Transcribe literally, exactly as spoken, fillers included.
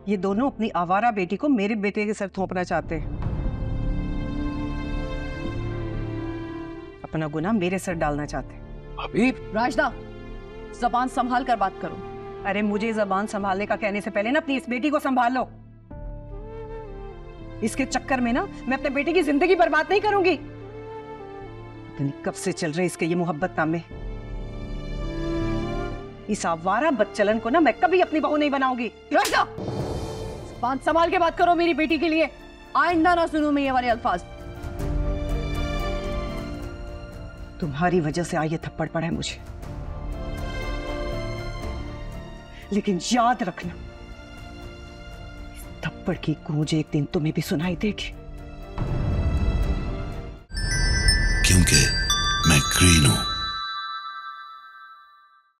ये दोनों अपनी आवारा बेटी को मेरे बेटे के सर थोपना चाहते हैं, अपना गुनाह मेरे सर डालना चाहते हैं। भाभी राजदा, जबान संभाल कर बात करो। अरे मुझे जबान संभालने का कहने से पहले ना अपनी इस बेटी को संभाल लो। इसके चक्कर में ना मैं अपने बेटे की जिंदगी बर्बाद नहीं करूंगी। पता नहीं कब से चल रहे इसके ये मोहब्बत नामे। इस आवारा बदचलन को ना मैं कभी अपनी बहू नहीं बनाऊंगी। राजदा, जबान संभाल के बात करो मेरी बेटी के लिए। आइंदा ना सुनूं मैं ये वाले अल्फाज। तुम्हारी वजह से आज ये थप्पड़ पड़ा है मुझे, लेकिन याद रखना इस थप्पड़ की गूंज एक दिन तुम्हें भी सुनाई देगी। क्योंकि मैं ग्रीन हूं।